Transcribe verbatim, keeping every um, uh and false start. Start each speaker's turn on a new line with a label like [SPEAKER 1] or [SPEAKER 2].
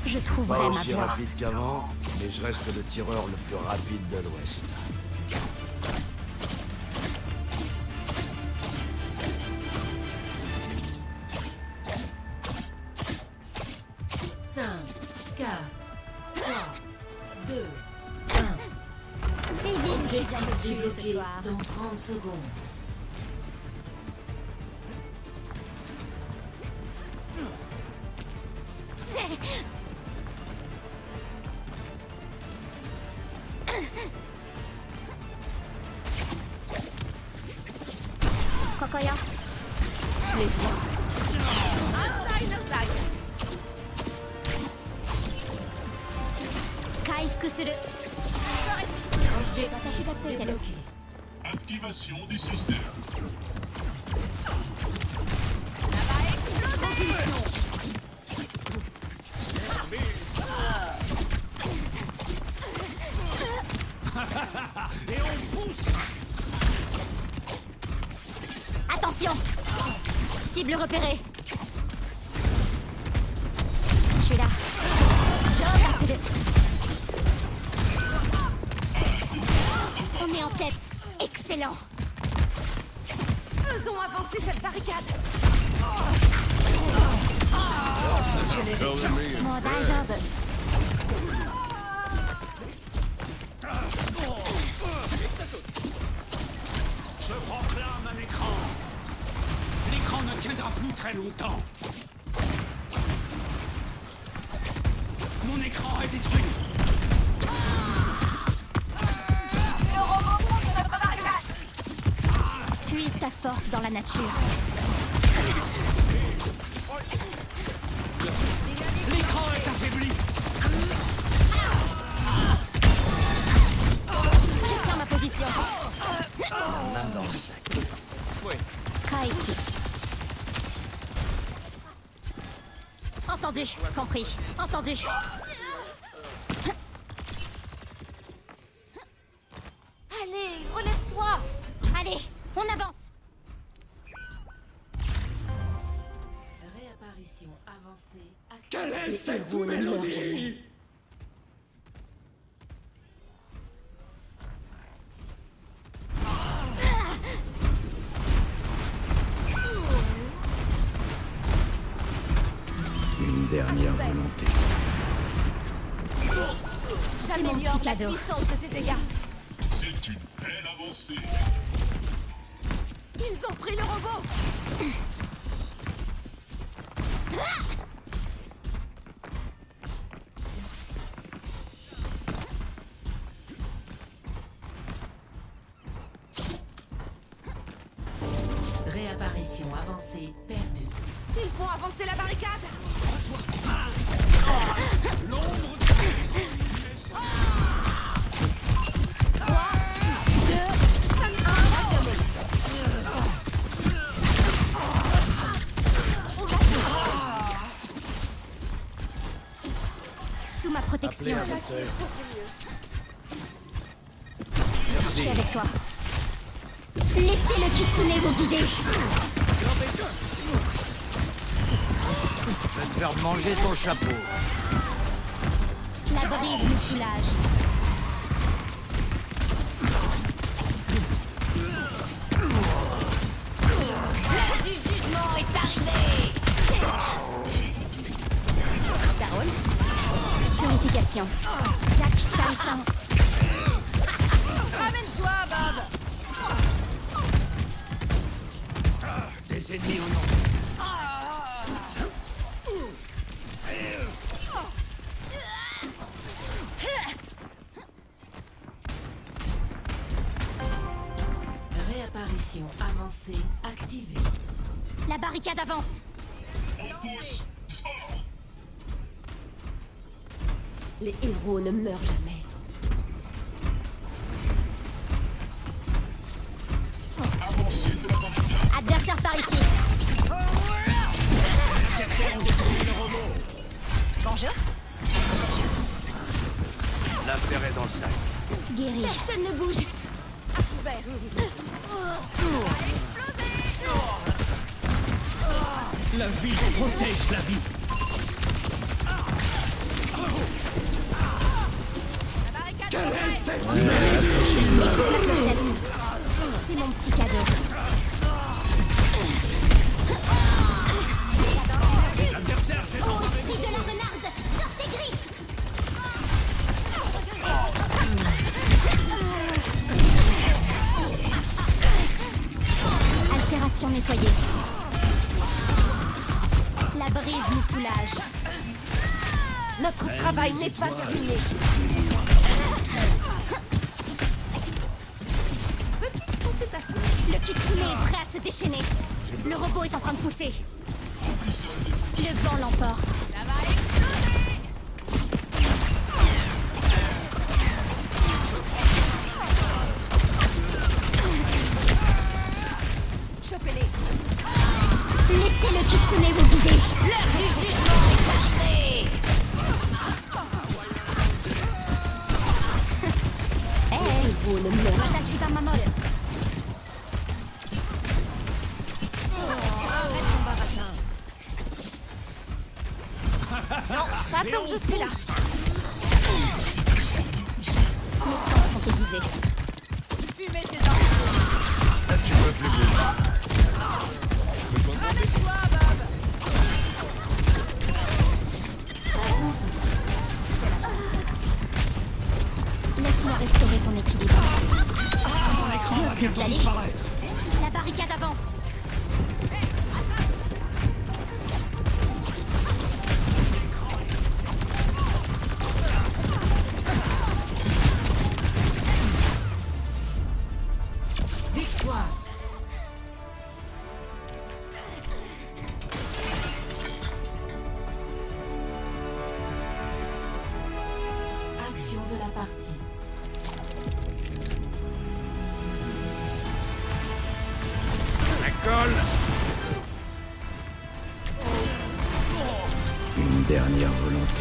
[SPEAKER 1] Je trouverai
[SPEAKER 2] Pas
[SPEAKER 1] ma
[SPEAKER 2] aussi
[SPEAKER 1] voie.
[SPEAKER 2] rapide qu'avant, mais je reste le tireur le plus rapide de l'Ouest.
[SPEAKER 3] cinq, quatre, trois, deux, un.
[SPEAKER 1] Divine, je viens de tuer ce
[SPEAKER 3] Débloqué
[SPEAKER 1] soir.
[SPEAKER 3] dans trente secondes.
[SPEAKER 1] C'est... Kokoya.
[SPEAKER 3] Je les vois.
[SPEAKER 1] Kaifuku suru. Watashi ga tsuiteru.
[SPEAKER 3] Débloqué.
[SPEAKER 4] Activation du système.
[SPEAKER 5] Et on pousse.
[SPEAKER 1] Attention. Cible repérée. Je suis là. Joga suru. On est en tête. Excellent. Faisons avancer cette barricade. Mo daijoubu.
[SPEAKER 5] Je proclame un écran. L'écran ne tiendra plus très longtemps. Mon écran est détruit.
[SPEAKER 1] Puise ta force dans la nature.
[SPEAKER 5] L'écran est affaibli.
[SPEAKER 1] Je tiens ma position.
[SPEAKER 2] Main dans le sac.
[SPEAKER 1] Kaiki. Entendu, compris, entendu. Allez, relève-toi. Allez, on avance.
[SPEAKER 3] Réapparition avancée. Active.
[SPEAKER 5] Quelle est
[SPEAKER 1] Les
[SPEAKER 5] cette
[SPEAKER 1] héros ne meurent
[SPEAKER 5] mélodie?
[SPEAKER 1] jamais.
[SPEAKER 2] Une dernière volonté.
[SPEAKER 1] C'est mon petit cadeau.
[SPEAKER 6] de tes dégâts.
[SPEAKER 4] C'est une belle avancée.
[SPEAKER 6] Ils ont pris le robot.
[SPEAKER 3] Réapparition avancée perdue.
[SPEAKER 6] Ils font avancer la barricade.
[SPEAKER 1] Sous ma protection.
[SPEAKER 2] Appelez un docteur.
[SPEAKER 1] Je suis avec toi. Laissez le kitsune vous guider.
[SPEAKER 2] Je vais te faire manger ton chapeau.
[SPEAKER 1] La brise nous soulage. L'heure du jugement est arrivée. Ça roule. Purification. Jack Tyson.
[SPEAKER 6] Amène-toi, Bob.
[SPEAKER 5] Des ennemis en nombre.
[SPEAKER 3] Réapparition avancée activée.
[SPEAKER 1] La barricade avance.
[SPEAKER 4] On pousse fort.
[SPEAKER 6] Les héros ne meurent jamais.
[SPEAKER 4] Avancée de la barricade.
[SPEAKER 1] Adversaire par ici. Bonjour.
[SPEAKER 2] L'affaire est dans le sac.
[SPEAKER 1] Guéri. Personne ne bouge.
[SPEAKER 5] La vie protège la vie.
[SPEAKER 1] La clochette. C'est mon petit cadeau.
[SPEAKER 5] L'adversaire s'est
[SPEAKER 1] Oh, esprit de la renarde, sortez gris. Altération nettoyée. La brise nous soulage.
[SPEAKER 6] Notre travail n'est pas terminé. Petite consultation.
[SPEAKER 1] Le kitsune est prêt à se déchaîner. Le robot est en train de pousser. Le vent l'emporte.
[SPEAKER 6] Ça va exploser. Chopez-les.
[SPEAKER 1] Laissez le kitsune vous guider.
[SPEAKER 6] L'heure du jugement est arrivée.
[SPEAKER 1] Hey, vous ne me rattachez dans ma mode.
[SPEAKER 6] Pas tant que je suis là.
[SPEAKER 1] Mes sens sont aiguisés.
[SPEAKER 6] Fumez ces enfants.
[SPEAKER 2] Là, tu peux plus bouger.
[SPEAKER 6] Avec toi, Bob.
[SPEAKER 1] Laisse-moi restaurer ton équilibre.
[SPEAKER 5] Mon écran va bientôt
[SPEAKER 1] Allez.
[SPEAKER 5] disparaître.
[SPEAKER 1] La barricade avance.
[SPEAKER 3] Victoire. Action de la partie.
[SPEAKER 2] La colle. Une dernière volonté.